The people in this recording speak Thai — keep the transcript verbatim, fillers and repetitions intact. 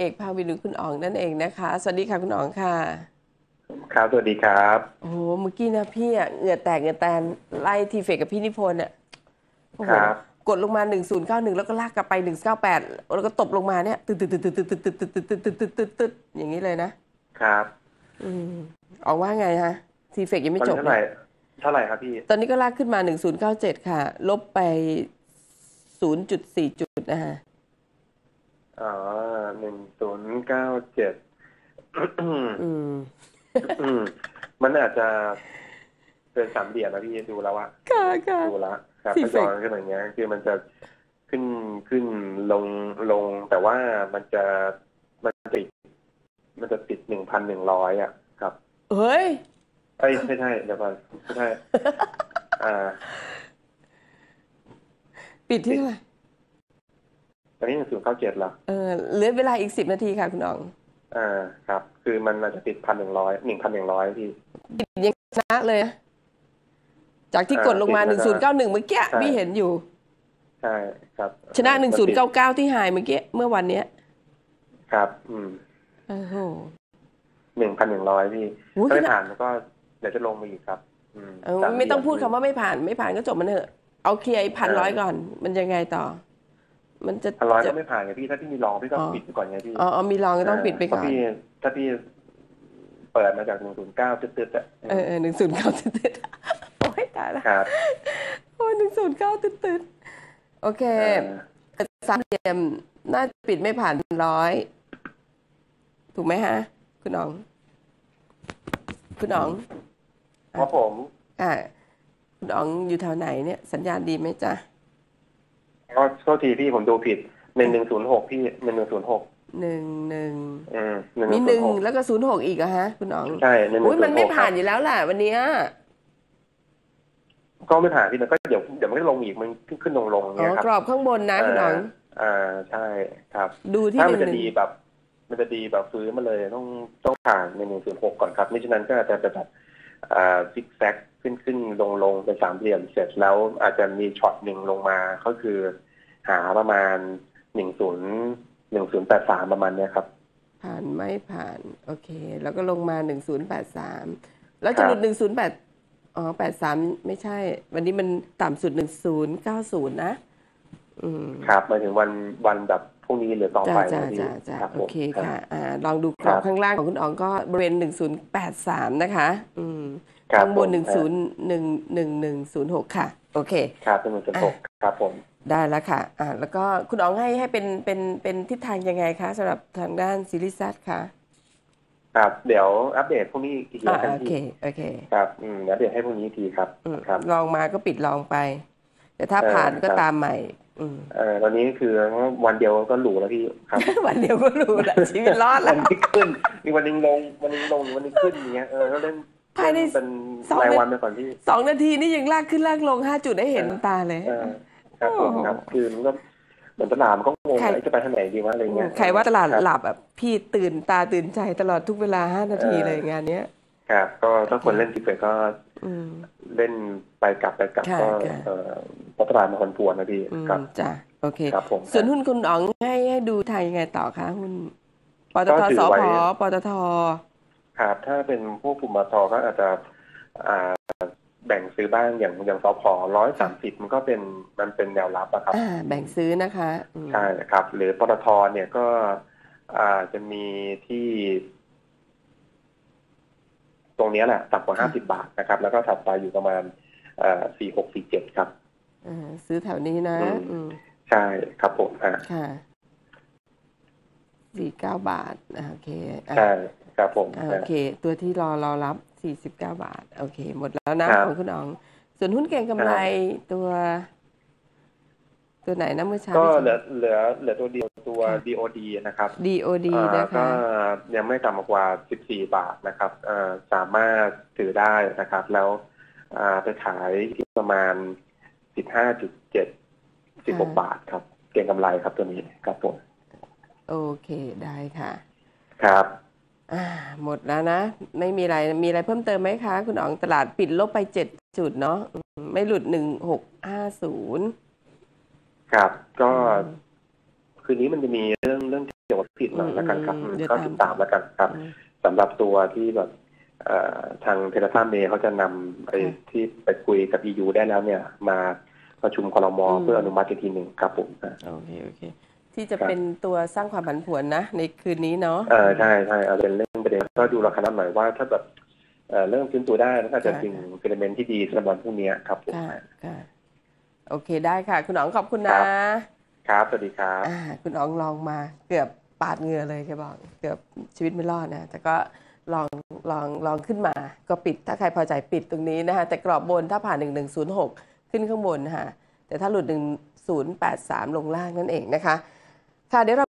อกภาวินหรือคุณอ๋องนั่นเองนะคะสวัสดีค่ะคุณอ๋องค่ะครับสวัสดีครับโอ้โหเมื่อกี้นะพี่อ่ะเหงื่อแตกเหงื่อแตนไล่ทีเฟกกับพี่นิพนธ์อ่ะโอ้โหครับกดลงมาหนึ่งศูนย์เก้าหนึ่งแล้วก็ลากกลับไปหนึ่งเก้าแปดแล้วก็ตบลงมาเนี่ยตึ๊ดตึ๊ดตึ๊ดตึ๊ดตึ๊ดตึ๊ดตึ๊ดตึ๊ดตึ๊ดตึ๊ดตึ๊ดตึ๊ดอย่างนี้เลยนะครับอืมออกว่าไงฮะทีเฟกยังไม่ตอนจบเลยนี้เท่าไหร่เท่าไหร่ครับพี่ตอนนี้ก็ลากขึ้นมาหนึ่งศูนย์เก้าเจ็ดค่ะลบไปศูนย์จุดสี่จุดนะฮะอ๋อหนึ่งศูนย์เก้าเจ็ดอืมมันอาจจะเป็นสามเหลี่ยมนะพี่ดูแล้วอะค่ะค่ะดูแล้วครับทีถ้าเฟกย้อนขึ้นอย่างเงี้ยคือมันจะขึ้นขึ้นลงลงแต่ว่ามันจะมันติดมันจะติดหนึ่งพันหนึ่งร้อยอะครับเฮ้ยเอ้ยไม่ใช่เดี๋ยวก่อนไม่ใช่อ่าปิดที่เท่าไหร่ตอนนี้หนึ่งศูนย์เก้าเจ็ดแล้วเออเหลือเวลาอีกสิบนาทีค่ะคุณอ๋องอ่าครับคือมันอาจจะติดพันหนึ่งร้อยหนึ่งพันหนึ่งร้อยพี่ปิดยังชนะเลยนะจากที่กดลงมาหนึ่งศูนย์เก้าหนึ่งเมื่อกี้พี่เห็นอยู่ใช่ครับชนะหนึ่งศูนย์เก้าเก้าที่ไฮเมื่อกี้เมื่อวันเนี้ยครับอืมโอ้โหหนึ่งพันหนึ่งร้อยพี่ถ้าไม่ผ่านก็เดี๋ยวจะลงมาอีกครับอืมไม่ต้องพูดคำว่าไม่ผ่านไม่ผ่านก็จบมันเถอะเอาเคลียร์พันร้อยก่อนมันยังไงต่อมันจะพันร้อยก็ไม่ผ่านไงพี่ถ้าพี่มีลองพี่ก็ปิดไปก่อนไงพี่อ๋อมีลองก็ต้องปิดไปก่อนพี่ถ้าพี่เปิดมาจากหนึ่งศูนย์เก้าตึ๊ดๆอ่ะเออหนึ่งศูนย์เก้าตึ๊ดๆโอ้ยตายแล้วครับโอ้ยหนึ่งศูนย์เก้าตึ๊ดๆโอเคสามเหลี่ยมน่าจะปิดไม่ผ่านร้อยถูกไหมฮะคุณอ๋องคุณอ๋องครับผมอ่าคุณอ๋องอยู่แถวไหนเนี่ยสัญญาณดีไหมจ๊ะก็โทษทีพี่ผมดูผิดหนึ่งหนึ่งศูนย์หกพี่หนึ่งหนึ่งศูนย์หกหนึ่งหนึ่งมีหนึ่งแล้วก็ศูนย์หกอีกอะฮะคุณอ๋องใช่หนึ่งหนึ่งศูนย์หกมันไม่ผ่านอยู่แล้วแหละวันนี้ก็ไม่ผ่านพี่แต่ก็เดี๋ยวเดี๋ยวมันก็ลงอีกมันขึ้นขึ้นลงลงเงี้ยครับกรอบข้างบนนะคุณอ๋องอ่าใช่ครับดูที่ถ้ามันจะดีแบบมันจะดีแบบฟื้นมาเลยต้องต้องผ่านในหนึ่งศูนย์หกก่อนครับไม่ฉะนั้นก็อาจจะแบบอ่าซิกแซกขึ้นขึ้นลงลงเป็นสามเหลี่ยมเสร็จแล้วอาจจะมีช็อตหนึ่งลงมาก็คือหาประมาณหนึ่งศูนย์หนึ่งศูนย์แปดสามประมาณนี้ครับผ่านไม่ผ่านโอเคแล้วก็ลงมาหนึ่งศูนย์แปดสามแล้วจะหลุดหนึ่งศูนย์แปดอ๋อแปดสามไม่ใช่วันนี้มันต่ำสุดหนึ่งศูนย์เก้าศูนย์นะอืมครับหมายถึงวันวันแบบพรุ่งนี้หรือต่อไปจ้าจ้าจ้าโอเคค่ะอ่าลองดูกรอบข้างล่างของคุณอ๋องก็บริเวณหนึ่งศูนย์แปดสามนะคะอืมข้างบนหนึ่งศูนย์หนึ่งหนึ่งหนึ่งศูนย์หกค่ะโอเคครับเป็นหนึ่งศูนย์หกครับผมได้แล้วค่ะอ่าแล้วก็คุณอ๋องให้ให้เป็นเป็นเป็นทิศทางยังไงคะสำหรับทางด้านซีรีส์ซัดค่ะครับเดี๋ยวอัปเดตพรุ่งนี้อีกทีอ่าโอเคโอเคครับอืมอัปเดตให้พรุ่งนี้ทีครับครับลองมาก็ปิดลองไปแต่ถ้าผ่านก็ตามใหม่อืมเออตอนนี้คือวันเดียวก็หรูแล้วพี่ครับวันเดียวก็หรูแล้วชีวิตรอดแล้ววันนี้ขึ้นมีวันนึงลงวันนึงลงวันนึงขึ้นอย่างเงี้ยเออก็เล่นภายในเป็นรายวันไปก่อนพี่สองนาทีนี่ยังลากขึ้นลากลงห้าจุดได้เห็นตาเลยครับผมครับคือมันก็เหมือนตลาดมันก็งงจะไปทางไหนดีวะอะไรเงี้ยใครว่าตลาดหลับแบบพี่ตื่นตาตื่นใจตลอดทุกเวลาห้านาทีเลยงานเนี้ยครับก็ถ้าคนเล่นทิปเปอร์ก็เล่นไปกลับไปกลับก็เอ่อตลาดมันคนปวดนะพี่ครับจ้ะโอเคครับผมส่วนหุ้นคุณอ๋องให้ให้ดูไทยยังไงต่อคะหุ้นปตท.สผ.ปตท. ครับถ้าเป็นพวกกลุ่มปตท.ก็อาจจะอ่าแบ่งซื้อบ้างอย่างอย่างสผ.ร้อยสามสิบมันก็เป็นมันเป็นแนวรับอะครับแบ่งซื้อนะคะใช่ครับหรือปตท.เนี่ยก็อ่าจะมีที่ตรงนี้แหละต่ำกว่าห้าสิบบาทนะครับแล้วก็ถัดไปอยู่ประมาณเอ่อสี่หกสี่เจ็ดครับซื้อแถวนี้นะใช่ครับผมค่ะสี่เก้าบาทโอเคใช่ครับผมโอเคตัวที่รอรอรับสี่สิบเก้าบาทโอเคหมดแล้วนะของคุณอ๋องส่วนหุ้นเก่งกำไรตัวตัวไหนนะเมื่อเช้าก็เหลือเหลือเหลือตัวเดียวตัว ดี โอ ดี นะครับดี โอ ดี นะคะก็ยังไม่ต่ำกว่าสิบสี่บาทนะครับสามารถถือได้นะครับแล้วไปขายที่ประมาณสิบห้าจุดเจ็ด สิบหกบาทครับเก่งกำไรครับตัวนี้ครับผมโอเคได้ค่ะครับอ่าหมดแล้วนะไม่มีอะไรมีอะไรเพิ่มเติมไหมคะคุณอ๋องตลาดปิดลบไปเจ็ดจุดเนาะไม่หลุดหนึ่งหกห้าศูนย์ครับก็คืนนี้มันจะมีเรื่องเรื่องกี่ยวกับผิดหน่อยแล้วกันครับอืมเดี๋ยวก็ตามติดตามแล้วกันครับอืมสำหรับตัวที่แบบเอ่อทางเทเลซาเมย์เขาจะนำไอ้ค่ะที่ไปคุยกับ อี ยู ได้แล้วเนี่ย มาประชุมครมอืมเพื่ออนุมัติอีกทีหนึ่งครับผมอ่าโอเคโอเคที่จะครับเป็นตัวสร้างความผันผวนนะในคืนนี้เนาะเออใช่ใช่เอาเป็นเรื่องประเด็นก็ดูราคาน้ำหน่อยว่าถ้าแบบเอ่อเริ่มฟื้นตัวได้แล้วก็อาจจะค่ะดึงเซนติเมนต์ที่ดีสำหรับวันพรุ่งนี้ครับผมค่ะค่ะโอเคได้ค่ะ คุณอ๋องขอบคุณนะครับ ครับสวัสดีครับอ่าคุณอ๋องลองมาเกือบปาดเหงื่อเลยแกบอกเกือบชีวิตไม่รอดนะแต่ก็ลองลองลองขึ้นมาก็ปิดถ้าใครพอใจปิดตรงนี้นะคะแต่กรอบบนถ้าผ่านหนึ่งหนึ่งศูนย์หกขึ้นข้างบนนะคะแต่ถ้าหลุดหนึ่งศูนย์แปดสามลงล่างนั่นเองนะคะค่ะเดี๋ยวเรา